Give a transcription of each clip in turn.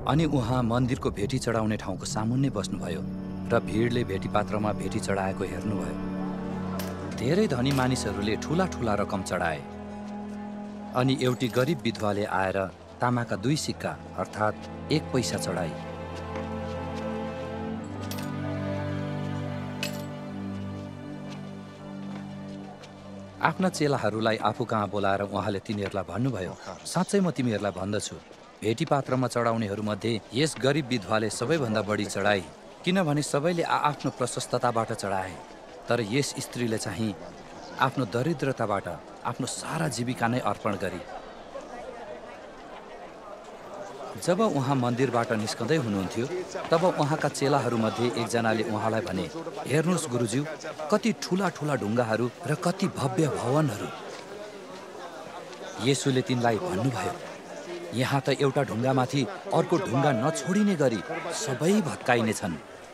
अनि उहाँ मन्दिरको भेटी चढाउने ठाउँको सामुन्ने बस्नुभयो र भिडले भेटी पात्रमा भेटी चढाएको हेर्नुभयो। धेरै धनी मानिसहरूले ठूला ठूला रकम चढाए। अनि एउटी गरिब विधवाले आएर तामाका 2 सिक्का अर्थात् 1 पैसा चढाई। आफ्ना चेलाहरूलाई आफू कहाँ बोलाएर उहाँले तिनीहरूलाई भन्नुभयो, साँच्चै म तिमीहरूलाई भन्दछु, भेटी पात्रमा चढाउनेहरूमध्ये यस गरिब विधवाले सबैभन्दा बढी चढाई, किनभने सबैले आफ्नो प्रशस्तताबाट चढाए, तर यस स्त्रीले चाहिँ आफ्नो दरिद्रताबाट आफ्नो सारा जीविका नै अर्पण गरी। जब उहाँ मन्दिरबाट निस्कँदै हुनुहुन्थ्यो तब उहाँका चेलाहरूमध्ये एकजनाले उहाँलाई भने, हेर्नुहोस् गुरुज्यू, कति ठूला ठूला ढुङ्गाहरू र कति भव्य भवनहरू। येशूले तिनलाई भन्नुभयो, यहाँ त एउटा ढुङ्गामाथि अर्को ढुङ्गा नछोडिने गरी सबै भत्काइनेछन्।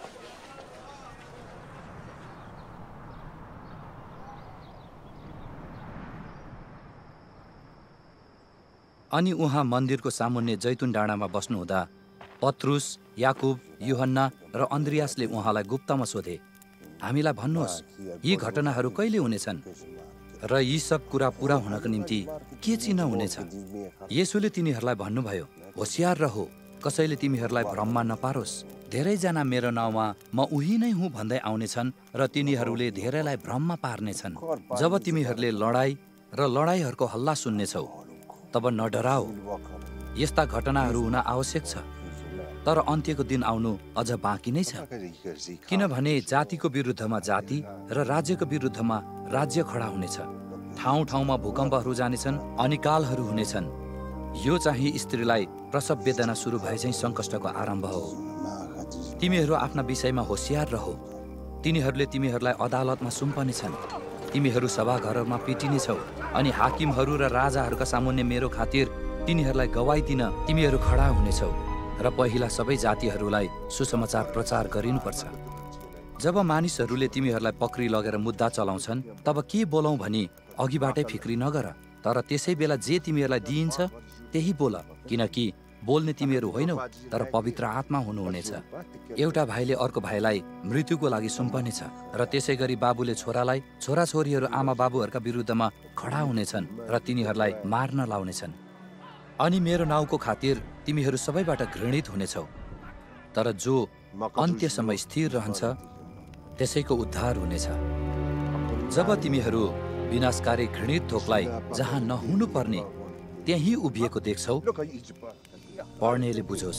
अनि उहाँ मन्दिरको सामुन्ने जैतुन डाँडामा बस्नुहुँदा पत्रुस, याकुब, यूहन्ना र अन्द्रियासले उहाँलाई गुप्तमा सोधे, हामीलाई भन्नुहोस्, यी घटनाहरू कहिले हुनेछन् र यी सब कुरा पूरा हुनको निम्ति के चिन्ह हुनेछ? येशूले तिनीहरूलाई भन्नुभयो, होशियार रहो, कसैले तिमीहरूलाई भ्रममा नपारोस्। धेरैजना मेरो नाउँमा म उही नै हुँ भन्दै आउनेछन् र तिनीहरूले धेरैलाई भ्रममा पार्नेछन्। जब तिमीहरूले लडाई र लडाईहरूको हल्ला सुन्नेछौ तब नडराओ, यस्ता घटनाहरू हुन आवश्यक छ, तर अन्त्यको दिन आउनु अझ बाँकी नै छ। किनभने जातिको विरुद्धमा जाति र राज्यको विरुद्धमा राज्य खडा हुनेछ। ठाउँ ठाउँमा भूकम्पहरू जानेछन्, अनिकालहरू हुनेछन्। यो चाहिँ स्त्रीलाई प्रसव वेदना सुरु भए चाहिँ सङ्कष्टको आरम्भ हो। तिमीहरू आफ्ना विषयमा होशियार रहो, तिनीहरूले तिमीहरूलाई अदालतमा सुम्पनेछन्, तिमीहरू सभाघरहरूमा पिटिनेछौ अनि हाकिमहरू र राजाहरूका सामुन्ने मेरो खातिर तिनीहरूलाई गवाई दिन तिमीहरू खडा हुनेछौ र पहिला सबै जातिहरूलाई सुसमाचार प्रचार गरिनुपर्छ। जब मानिसहरूले तिमीहरूलाई पक्री लगेर मुद्दा चलाउँछन् तब के बोलौँ भनी अघिबाटै फिक्री नगर, तर त्यसै बेला जे तिमीहरूलाई दिइन्छ त्यही बोल, किनकि बोल्ने तिमीहरू होइनौ तर पवित्र आत्मा हुनुहुनेछ। एउटा भाइले अर्को भाइलाई मृत्युको लागि सुम्पनेछ र त्यसै गरी बाबुले छोरालाई, छोराछोरीहरू आमा बाबुहरूका विरुद्धमा खडा हुनेछन् र तिनीहरूलाई मार्न लाउनेछन्। अनि मेरो नाउँको खातिर तिमीहरू सबैबाट घृणित हुनेछौ, तर जो अन्त्यसम्म स्थिर रहन्छ त्यसैको उद्धार हुनेछ। जब तिमीहरू विनाशकारी घृणित थोकलाई जहाँ नहुनु पर्ने त्यही उभिएको देख्छौ, पढ्नेले बुझोस्।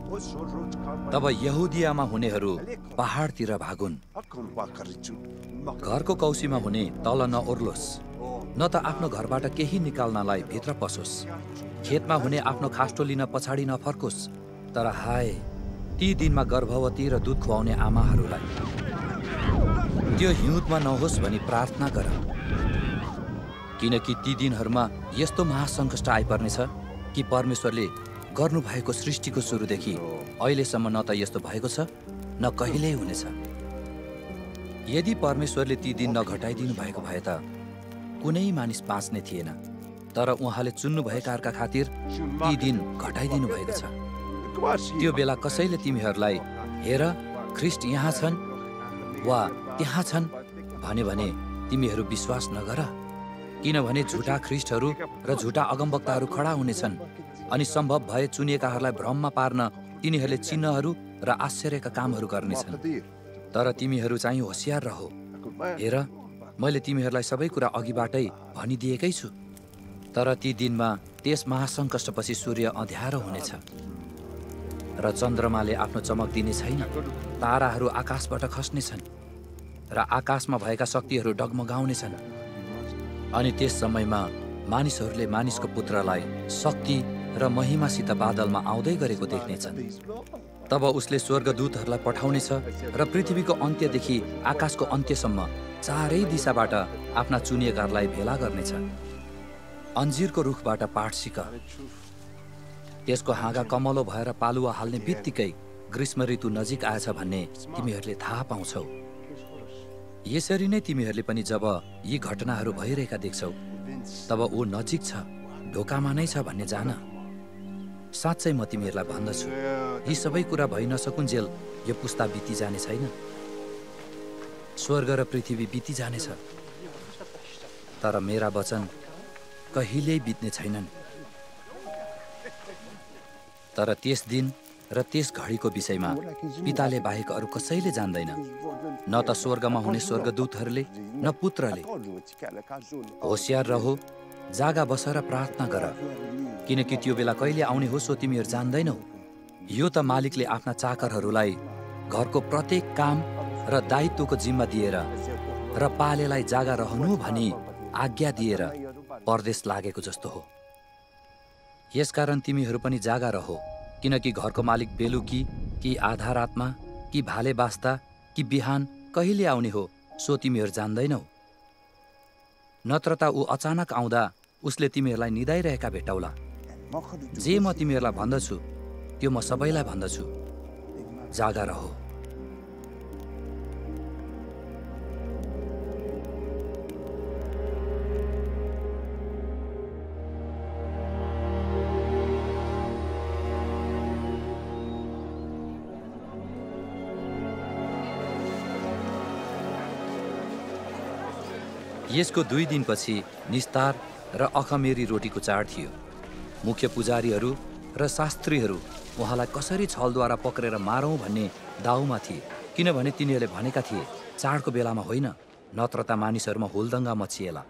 तब यहुदियामा हुनेहरू पहाडतिर भागुन्, घरको कौसीमा हुने तल नओर्लोस्, न त आफ्नो घरबाट केही निकाल्नलाई भित्र पसोस्, खेतमा हुने आफ्नो खास्टो लिन पछाडि नफर्कोस्। तर हाय ती दिनमा गर्भवती र दुध खुवाउने आमाहरूलाई, त्यो हिउँदमा नहोस् भनी प्रार्थना गर, किनकि ती दिनहरूमा यस्तो महासङ्कष्ट आइपर्नेछ कि परमेश्वरले गर्नुभएको सृष्टिको सुरुदेखि अहिलेसम्म न त यस्तो भएको छ न कहिल्यै हुनेछ। यदि परमेश्वरले ती दिन नघटाइदिनु भएको भए त कुनै मानिस बाँच्ने थिएन, तर उहाँले चुन्नुभएकाहरूका खातिर ती दिन घटाइदिनु भएको छ। त्यो बेला कसैले तिमीहरूलाई हेर ख्रिस्ट यहाँ छन् वा त्यहाँ छन् भन्यो भने तिमीहरू विश्वास नगर, किनभने झुटा ख्रिस्टहरू र झुटा अगमवक्ताहरू खडा हुनेछन् अनि सम्भव भए चुनिएकाहरूलाई भ्रममा पार्न तिनीहरूले चिन्हहरू र आश्चर्यका कामहरू गर्नेछन्। तर तिमीहरू चाहिँ होशियार रहो, हेर मैले तिमीहरूलाई सबै कुरा अघिबाटै भनिदिएकै छु। तर ती दिनमा त्यस महासङ्कष्टपछि सूर्य अँध्यारो हुनेछ र चन्द्रमाले आफ्नो चमक दिने छैन, ताराहरू आकाशबाट खस्नेछन् र आकाशमा भएका शक्तिहरू डगमगाउनेछन्। अनि त्यस समयमा मानिसहरूले मानिसको पुत्रलाई शक्ति र महिमासित बादलमा आउँदै गरेको देख्नेछन्। तब उसले स्वर्गदूतहरूलाई पठाउनेछ र पृथ्वीको अन्त्यदेखि आकाशको अन्त्यसम्म चारै दिशाबाट आफ्ना चुनिएकाहरूलाई भेला गर्नेछ। अन्जिरको रुखबाट पाठ सिक, त्यसको हाँगा कमलो भएर पालुवा हाल्ने बित्तिकै ग्रीष्म ऋतु नजिक आएछ भन्ने तिमीहरूले थाहा पाउँछौ। यसरी नै तिमीहरूले पनि जब यी घटनाहरू भइरहेका देख्छौ तब ऊ नजिक छ, ढोकामा नै छ भन्ने जान। साँच्चै म तिमीहरूलाई भन्दछु, यी सबै कुरा भइ नसकुन्जेल यो पुस्ता बिति जाने छैन। स्वर्ग र पृथ्वी बिति जानेछ, तर मेरा वचन कहिल्यै बित्ने छैनन्। तर त्यस दिन र त्यस घडीको विषयमा पिताले बाहेक अरू कसैले जान्दैन, न त स्वर्गमा हुने स्वर्गदूतहरूले न पुत्रले। होशियार रहो, जागा बस र प्रार्थना गर, किनकि त्यो बेला कहिले आउने हो सो तिमीहरू जान्दैनौ। यो त मालिकले आफ्ना चाकरहरूलाई घरको प्रत्येक काम र दायित्वको जिम्मा दिएर र पालेलाई जागा रहनु भनी आज्ञा दिएर परदेश लागेको जस्तो हो। यसकारण तिमीहरू पनि जागा रहो, किनकि घरको मालिक बेलुकी कि आधा रातमा कि भाले बास्ता कि बिहान कहिले आउने हो सो तिमीहरू जान्दैनौ। नत्र त ऊ अचानक आउँदा उसले तिमीहरूलाई निदाइरहेका भेटाउला। जे म तिमीहरूलाई भन्दछु त्यो म सबैलाई भन्दछु, जागा रहो। यसको 2 दिनपछि निस्तार र अखमेरी रोटीको चाड थियो। मुख्य पुजारीहरू र शास्त्रीहरू उहाँलाई कसरी छलद्वारा पक्रेर मारौँ भन्ने दाउमा थिए, किनभने तिनीहरूले भनेका थिए चाडको बेलामा होइन, नत्र त मानिसहरूमा हुलदङ्गा मचिएला।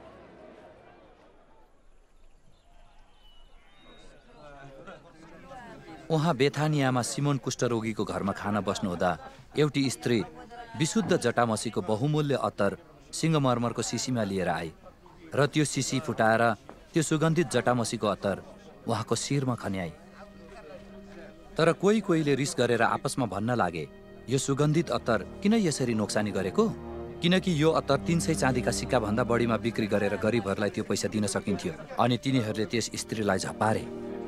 उहाँ बेथानियामा सिमोन कुष्ठरोगीको घरमा खाना बस्नुहुँदा एउटी स्त्री विशुद्ध जटामसीको बहुमूल्य अत्तर सिंगमर्मरको सिसीमा लिएर आई र त्यो सिसी फुटाएर त्यो सुगन्धित जटामसीको अत्तर उहाँको शिरमा खन्याई। तर कोहीले रिस गरेर आपसमा भन्न लागे, यो सुगन्धित अत्तर किन यसरी नोक्सानी गरेको? किनकि यो अत्तर 300 चाँदीका सिक्का भन्दा बढीमा बिक्री गरेर गरिबहरूलाई त्यो पैसा दिन सकिन्थ्यो। अनि तिनीहरूले त्यस स्त्रीलाई झपारे।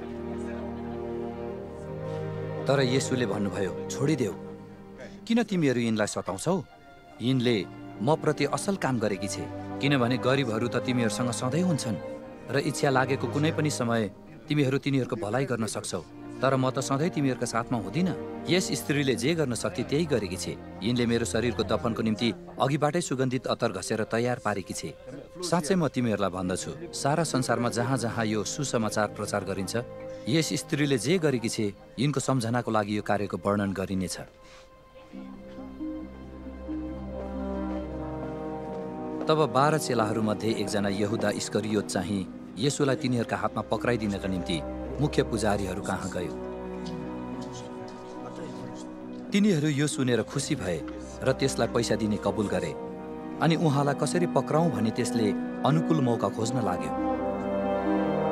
तर येशूले भन्नुभयो, छोडिदेऊ, किन तिमीहरू यिनलाई सताउँछौ? यिनले म प्रति असल काम गरेकी छे, किनभने गरिबहरू त तिमीहरूसँग सधैँ हुन्छन् र इच्छा लागेको कुनै पनि समय तिमीहरू तिनीहरूको भलाइ गर्न सक्छौ, तर म त सधैँ तिमीहरूका साथमा हुँदिन। यस स्त्रीले जे गर्न सक्थे त्यही गरेकी छे। यिनले मेरो शरीरको दफनको निम्ति अघिबाटै सुगन्धित अत्तर घसेर तयार पारेकी छे। साँच्चै म तिमीहरूलाई भन्दछु, सारा संसारमा जहाँ जहाँ यो सुसमाचार प्रचार गरिन्छ, यस स्त्रीले जे गरेकी छे यिनको सम्झनाको लागि यो कार्यको वर्णन गरिनेछ। तब 12 चेलाहरूमध्ये एकजना यहुदा इस्करियोत चाहिँ येशूलाई तिनीहरूका हातमा पक्राइदिनका निम्ति मुख्य पुजारीहरू कहाँ गयो। तिनीहरू यो सुनेर खुसी भए र त्यसलाई पैसा दिने कबुल गरे। अनि उहाँलाई कसरी पक्राउँ भनी त्यसले अनुकूल मौका खोज्न लाग्यो।